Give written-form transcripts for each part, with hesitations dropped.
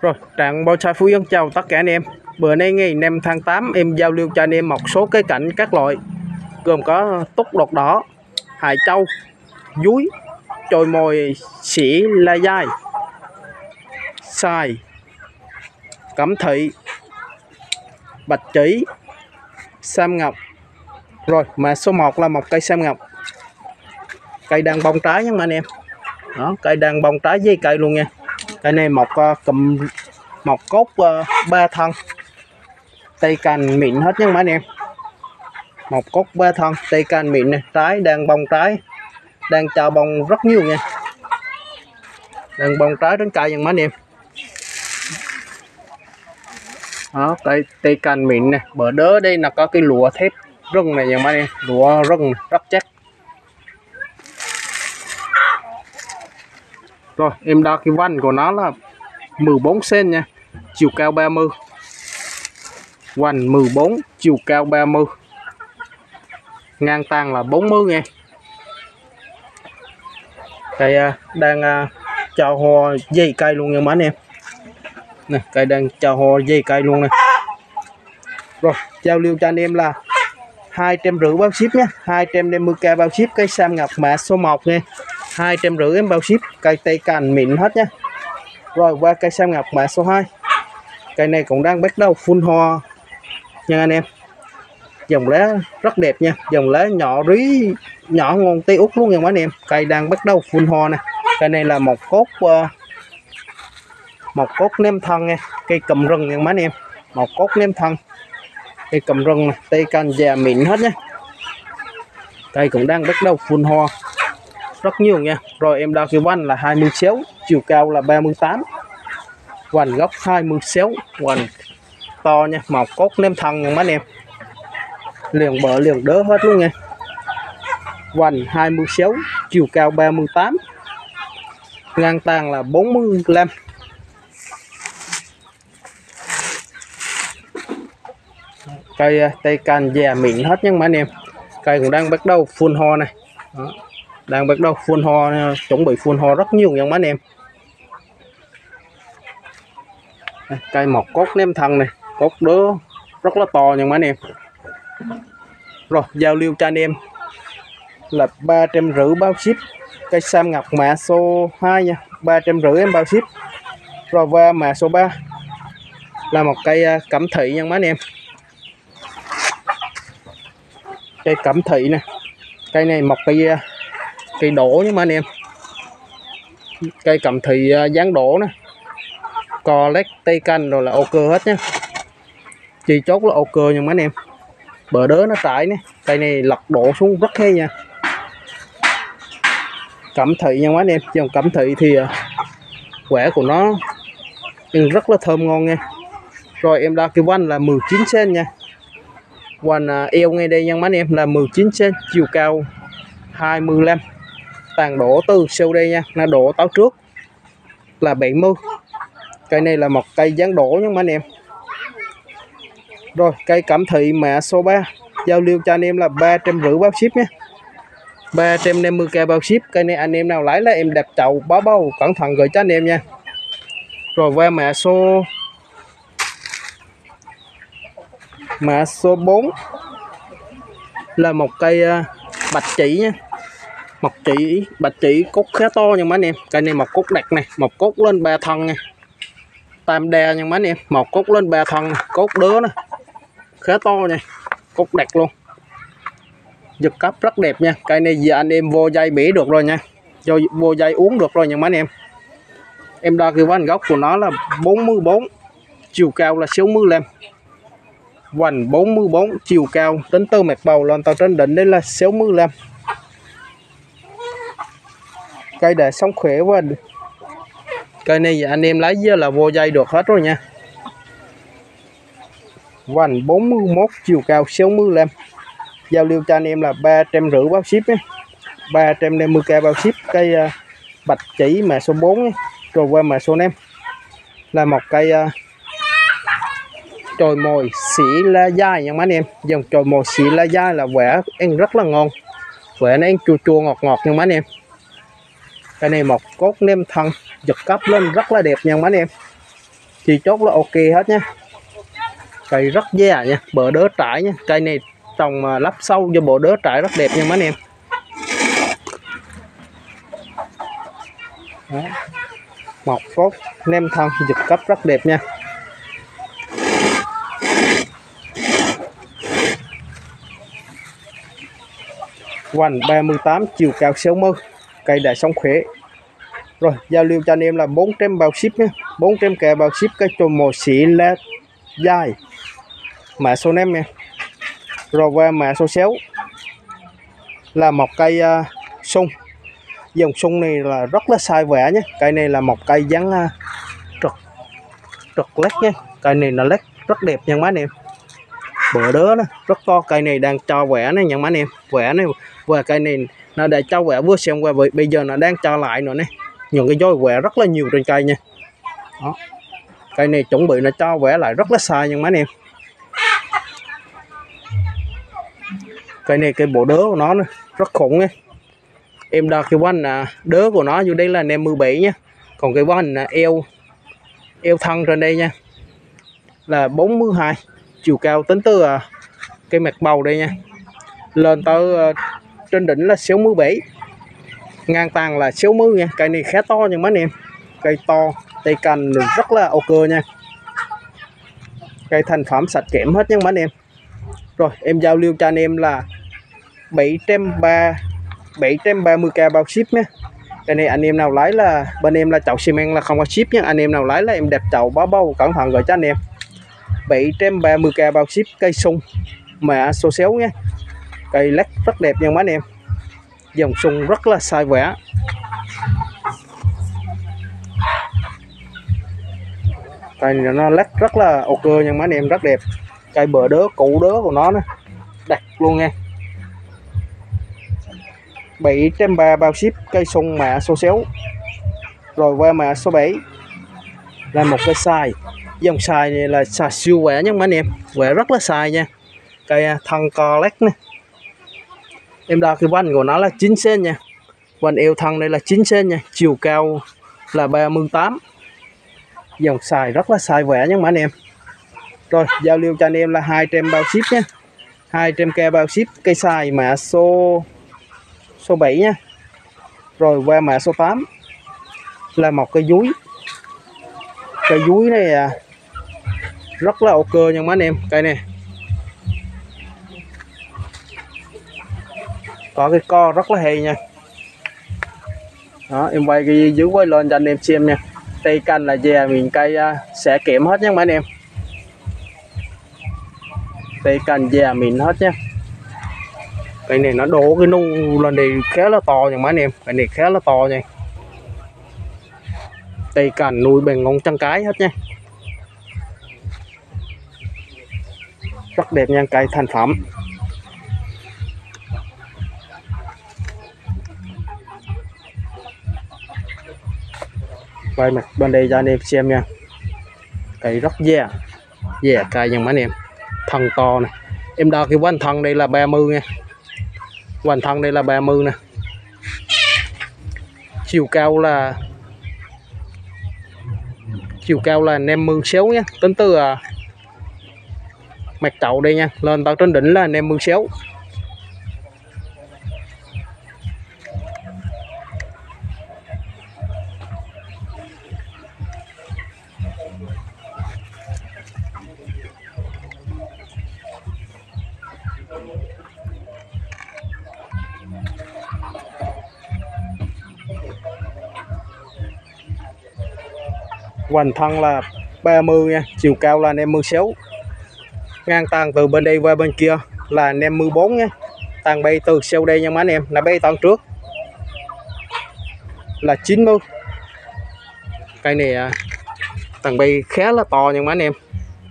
Rồi, Trạng Bonsai Phú Yên chào tất cả anh em. Bữa nay ngày 5 tháng 8 em giao lưu cho anh em một số cây cảnh các loại, gồm có túc đột đỏ, hải châu, dúi, chồi mồi xỉ la dai, xoài, cẩm thị, bạch chỉ, sam ngọc. Rồi mà số 1 là một cây sam ngọc, cây đang bông trái nha anh em. Đó, cây đang bông trái với cây luôn nha. Cây này một cụm một cốt 3 thân, cây cành mịn hết nha anh em. Một cốt 3 thân, cây cành mịn này, trái đang bông trái, đang cho bông rất nhiều nha, đang bông trái đến cây nha anh em. Đó, cây cành mịn này, bờ đỡ đây là có cái lụa thép rừng này nha anh em, lụa rừng này, rất chắc. Rồi em đo cái vanh của nó là 14 cm nha, chiều cao 30, vành 14, chiều cao 30, ngang tang là 40 nha. Cây đang cho hoa dây cây luôn nha mấy anh em. Nè, cây đang cho hoa dây cây luôn nè. Rồi giao lưu cho anh em là 250 bao ship nhé, 250k bao ship. Cây sam ngọc mã số 1 nha, 250 em bao ship. Cây tây cành mịn hết nhé. Rồi qua cây sam ngọc mã số 2, cây này cũng đang bắt đầu phun hoa nha anh em. Dòng lá rất đẹp nha, dòng lá nhỏ rí, nhỏ ngon tê út luôn nha mấy anh em. Cây đang bắt đầu phun hoa nè. Cây này là một cốt nêm thân nha, cây cầm rừng nha mấy anh em. Một cốt nêm thân, cây cầm rừng này, cây cành già mịn hết nhé. Cây cũng đang bắt đầu phun hoa rất nhiều nha. Rồi em đo cái vanh là 26, chiều cao là 38, vành gốc 26, vành to nha, một cốt nêm thân nha mấy anh em, liền bờ liền đỡ hết luôn nha. Vành 26, chiều cao 38, ngang tang là 45. Cây tây cành già mịn hết nha mấy anh em. Cây cũng đang bắt đầu phun hoa này. Đó, đang bắt đầu phun hoa, chuẩn bị phun hoa rất nhiều nha mấy anh em. Cây một cốt nêm thân này, cốt đứa rất là to nha mấy anh em. Rồi giao lưu cho anh em là 350 bao ship. Cây sam ngọc mã số 2 nha, 350 em bao ship. Rồi qua mã số 3 là một cây cẩm thị nha mấy anh em. Cây cẩm thị nè, cây này một cây đổ nha mấy anh em. Cây cẩm thị dáng đổ nè, cò lét tây canh rồi là ok hết nhé, chỉ chốt là ok nha mấy anh em. Bờ đớ nó trải nè, cây này lật đổ xuống rất hay nha. Cẩm thị nha mấy anh em, dòng cẩm thị thì quả của nó rất là thơm ngon nha. Rồi em đo cái vanh là 19 cm nha, vành eo ngay đây nha mấy anh em là 19 cm, chiều cao 25, tàn đổ từ sau đây nha, nó đổ táo trước là 70. Cây này là một cây dáng đổ nha mấy anh em. Rồi cây cẩm thị mã số 3 giao lưu cho anh em là 350 bao ship nhé, 350k bao ship. Cây này anh em nào lấy là em đặt chậu báo bao cẩn thận gửi cho anh em nha. Rồi qua mã số 4 là một cây bạch chỉ nha, bạch chỉ cốt khá to nha mấy anh em. Cây này một cốt đặc này, một cốt lên 3 thân nha, tam đa nha mấy anh em, một cốt lên 3 thân, cốt đứa nè khá to nha, cốt đặc luôn, giật cấp rất đẹp nha. Cây này giờ anh em vô dây bể được rồi nha, vô dây uống được rồi nha mấy anh em. Em đo cái vành gốc của nó là 44, chiều cao là 65, vành 44, chiều cao tính từ mặt bầu lên tới trên đỉnh đấy là 65. Cây để sống khỏe quá. Cây này giờ anh em lấy giờ là vô dây được hết rồi nha. Vành 41, chiều cao 65, giao lưu cho anh em là 350 bao ship nhé, 350k bao ship. Cây bạch chỉ mã số 4 nhé. Rồi qua mã số 5 là một cây chồi mồi xỉ la dai nha mấy anh em. Dòng chồi mồi xỉ la dai là quả ăn rất là ngon, quả nó ăn chua chua ngọt ngọt nha mấy anh em. Cái này một cốt nêm thân, giật cấp lên rất là đẹp nha mấy anh em. Chi chốt là ok hết nhé. Cây rất già nha, bờ đỡ trải nha. Cây này trồng mà lắp sâu cho bộ đỡ trải rất đẹp nha mấy anh em. Đó. Mọc cốt nem thân giật cấp rất đẹp nha. Hoành 38, chiều cao 60, cây đã sống khỏe. Rồi giao lưu cho anh em là 400 bao ship nhé, 400 kè bao ship, cái trồn màu xị lá dài, mã số 5 nha. Rồi qua mã số 6 là một cây sung. Dòng sung này là rất là sai vẽ nhé. Cây này là một cây dáng trật lét nhé. Cây này là lét rất đẹp nha mấy anh em. Bờ đớ đó rất to. Cây này đang cho vẽ này nha mấy anh em. Vẽ này và cây này nó đã cho vẽ vừa xem qua, bây giờ nó đang cho lại nữa này. Những cái dối vẽ rất là nhiều trên cây nha. Đó. Cây này chuẩn bị nó cho vẽ lại rất là sai nha mấy anh em. Cây này cái bộ đớ của nó rất khủng nha. Em đo cái quanh đớ của nó vô đây là 57 nhé. Còn cái quanh eo thân trên đây nha là 42. Chiều cao tính từ cái mặt bầu đây nha lên tới trên đỉnh là 67, ngang tàn là 60 nha. Cây này khá to nha mấy anh em. Cây to, cây cành rất là ok nha. Cây thành phẩm sạch kẽm hết nha mấy anh em. Rồi em giao lưu cho anh em là 730k bao ship nhé. Cái này anh em nào lấy là bên em là chậu xi măng là không có ship nhé. Anh em nào lấy là em đẹp chậu bao cẩn thận rồi cho anh em. 730k bao ship, cây sung mã số 6 nhé. Cây lắc rất đẹp nha mấy anh em. Dòng sung rất là sai vẽ. Cây này nó lắc rất là ok nha mấy anh em, rất đẹp. Cây bờ đớ, cụ đớ của nó đặt luôn nha. 730 bao ship, cây sung mã số 6. Rồi qua mã số 7 là một cây xài. Dòng xài này là xài siêu vẽ nha mấy anh em, vẽ rất là xài nha. Cây thân co lét nè. Em đo cái vành của nó là 9 cm nha. Vành eo thân đây là 9 cm nha. Chiều cao là 38. Dòng xài rất là xài vẽ nha mấy anh em. Rồi giao lưu cho anh em là 200 bao ship nhé. 200k bao ship, cây xài mã số 7 nha. Rồi qua mã số 8 là một cây dúi. Cây dúi này rất là ok nha mấy anh em. Cây này có cái co rất là hay nha. Đó, em quay cái dưới quay lên cho anh em xem nha. Cây cành là già miền cây sẽ kẽm hết nha mấy anh em. Cây cành già mịn hết nha. Cây này nó đổ cái nu lên đây khá là to nha mấy anh em. Cây này khá là to nha. Cây cành nuôi bằng ngón chân cái hết nha. Rất đẹp nha, cây thành phẩm. Quay mặt bên đây cho anh em xem nha. Cây rất già. Già cây nha mấy anh em. Thân to nè. Em đo cái quanh thân đây là 30 nha. Quanh thân đây là 30 nè. Chiều cao là 56 nhé. Tính từ mặt chậu đây nha lên tới trên đỉnh là 56. Hoành thân là 30 nha, chiều cao là 56. Ngang tàn từ bên đây qua bên kia là 54 nhé. Tàn bay từ sau đây nha mấy anh em, là bay tàn trước là 90. Cây này tàn bay khá là to nha mấy anh em.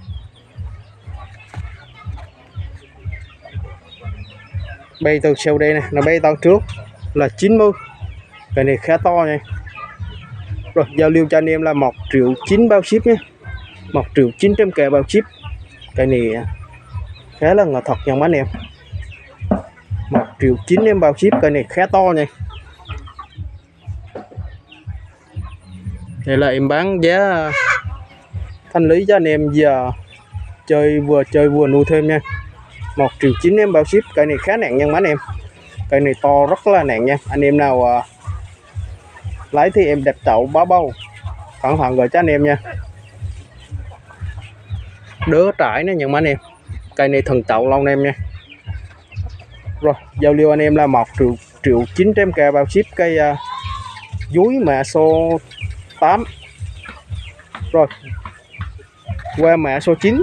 Bay từ sau đây nè, là bay tàn trước là 90. Cây này khá to nha. Rồi giao lưu cho anh em là 1.900.000 bao ship nhé. 1.900.000 bao ship. Cây này khá là ngọt thật nha mấy anh em. 1.900.000 em bao ship. Cây này khá to nha. Đây là em bán giá thanh lý cho anh em giờ chơi vừa nuôi thêm nha. 1,9 triệu em bao ship. Cây này khá nặng nha mấy anh em, cây này to rất là nặng nha. Anh em nào lấy thì em đẹp chậu bá bâu cẩn thận gọi cho anh em nha. Đứa trải nữa nhưng mà anh em, cây này thần chậu lâu anh em nha. Rồi giao lưu anh em là 1,9 triệu bao ship. Cây dúi mã số 8. Rồi qua mã số 9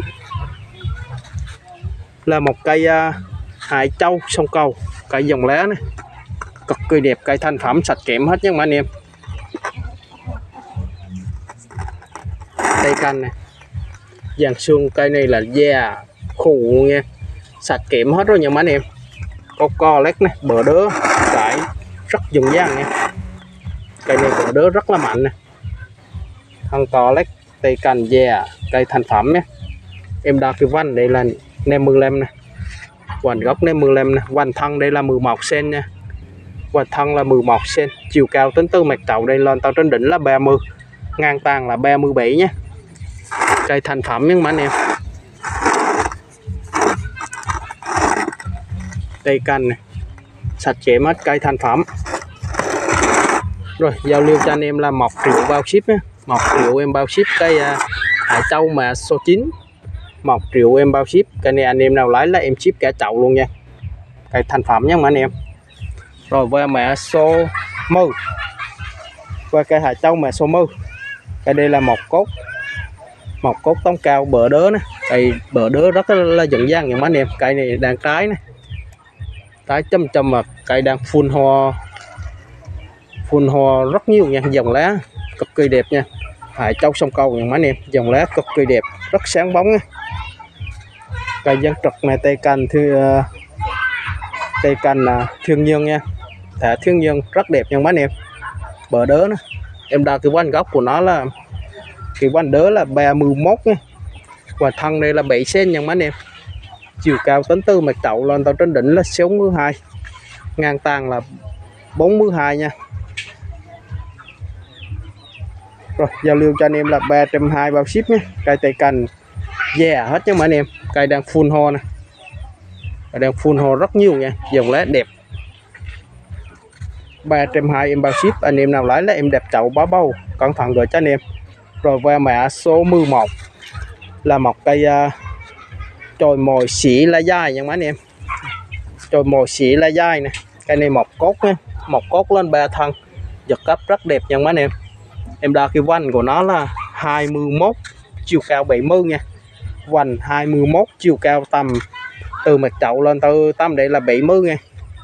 là một cây Hải Châu sông Cầu, cây dòng lá này cực kỳ đẹp, cây thành phẩm sạch kẽm hết nha mà anh em. Cây canh này dàn xương, cây này là da khủ nha, sạch kẽm hết rồi nha mấy anh em. Có co lét này, bờ đớ cải rất dừng dang nha. Cây này bờ đớ rất là mạnh nè, thân co lét, cây cành da, cây thành phẩm nhé. Em đo cái vành đây là 55 nè, hoành gốc 55 nè, hoành thân đây là 11 cm nha. Hoành thân là 11 cm, chiều cao tính từ mặt chậu đây lên tới trên đỉnh là 30, ngang tàn là 37 nhé. Cây thành phẩm nhưng mà anh em. Cây cành này sạch sẽ mất, cây thành phẩm. Rồi giao lưu cho anh em là 1 triệu bao ship nhé. 1 triệu em bao ship cây Hải Châu mã số 9. 1 triệu em bao ship. Cây này anh em nào lấy là em ship cả chậu luôn nha, cây thành phẩm nhé mà anh em. Rồi qua mã số 10, qua cây Hải Châu mã số 10. Cây đây là một cốt tông cao bờ đớ nè, cây bờ đớ rất là dẫn dang những anh em. Cây này đang trái này, trái châm mà cây đang phun hoa rất nhiều nha, dòng lá cực kỳ đẹp nha. Hải Châu sông Cầu những anh em, dòng lá cực kỳ đẹp, rất sáng bóng nha. Cây dân trực này cây cành thiên nhiên nha, thả thiên nhiên rất đẹp nha mấy anh em. Bờ đớ nữa, em đo cái quanh gốc của nó là cái quanh đớ là 31 nha, và thân đây là 7 cm nha mấy anh em. Chiều cao tính từ mặt chậu lên tới trên đỉnh là 62, ngang tàn là 42 nha. Rồi giao lưu cho anh em là 320 bao ship nhé. Cây tây cành da hết nha mấy anh em, cây đang phun hoa nè, đang phun hoa rất nhiều nha, dòng lá đẹp. 320 em bao ship, anh em nào lấy là em đẹp chậu bá bâu cẩn thận gọi cho anh em. Rồi qua mã số 11 là một cây chồi mồi xỉ lá dai nha mấy anh em. Chồi mồi xỉ lá dai nè, cây này một cốt nha, một cốt lên 3 thân, giật cấp rất đẹp nha mấy anh em. Em đo cái vành của nó là 21, chiều cao 70 nha. Vành 21, chiều cao tầm từ mặt chậu lên từ tầm đây là 70 nha.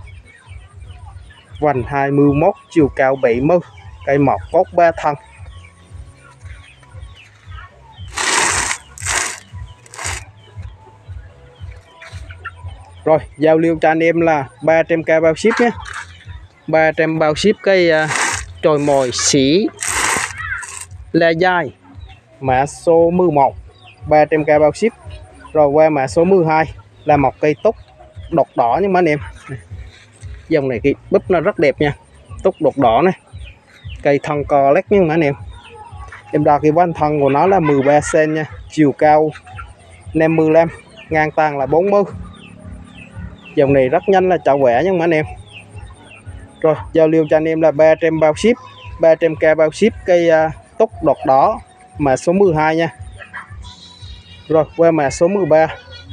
Vành 21, chiều cao 70, cây một cốt 3 thân. Rồi giao lưu cho anh em là 300k bao ship nhé. 300 bao ship cây chồi mồi xỉ la dai mã số 11, 300k bao ship. Rồi qua mã số 12 là một cây túc đột đỏ nhưng mà anh em, dòng này cái búp nó rất đẹp nha, túc đột đỏ này, cây thân co lét nhưng mà anh em. Em đo cái vành thân của nó là 13 cm nha, chiều cao 55, ngang tàn là 40. Dòng này rất nhanh là chậu quẻ nhưng mà anh em. Rồi giao lưu cho anh em là 300 bao ship, 300k bao ship cây túc đột đỏ mã số 12 nha. Rồi qua mã số 13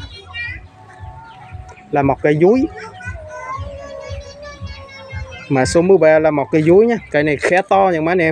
là một cây dúi. Mã số 13 là một cây dúi nha, cây này khá to nha mấy anh em.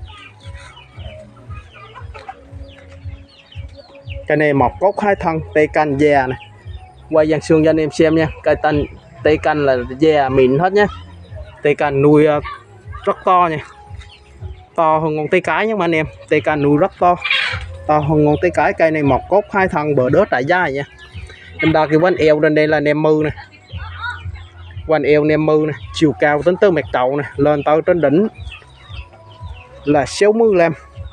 Cây này một cốt 2 thân, tây canh già này. Quay dàn xương cho anh em xem nha, cây tây canh là già mịn hết nhé. Tây canh nuôi rất to nha, to hơn con tây cái nha mấy anh em. Tây canh nuôi rất to hơn con tây cái. Cây này một cốt 2 thân, bờ đớt tại dai nha. Em đo cái vành eo trên đây là 50 nè, vành eo 50 nè, chiều cao tính từ mặt chậu nè lên tới trên đỉnh là 65,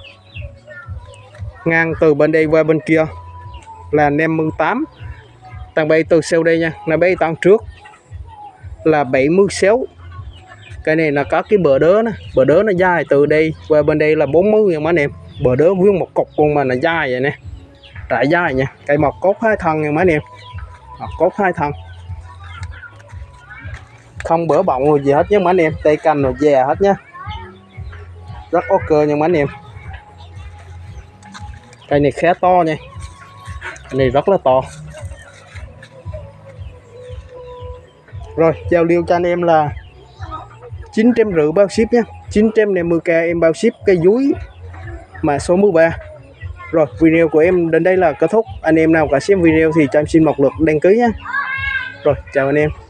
ngang từ bên đây qua bên kia là 58. Tầng bay từ sau đây nha, là bay tầng trước là 76. Cái này là có cái bờ đớ nó dài từ đây qua bên đây là 40 nha mấy anh em. bờ đỡ nguyên một cục con mà nó dài vậy nè, trải dài nha. Cây mọc cốt 2 thân nha mấy anh em, mọc cốt 2 thân, không bỡ bọng rồi gì hết nhé mấy anh em, tay cành rồi dè hết nhá, rất ok nha mấy anh em. Cây này khá to nha, cây này rất là to. Rồi giao lưu cho anh em là 950 bao ship nhé, 950k em bao ship cây dúi mà số 13. Rồi video của em đến đây là kết thúc. Anh em nào cả xem video thì cho em xin một lượt đăng ký nhé. Rồi chào anh em.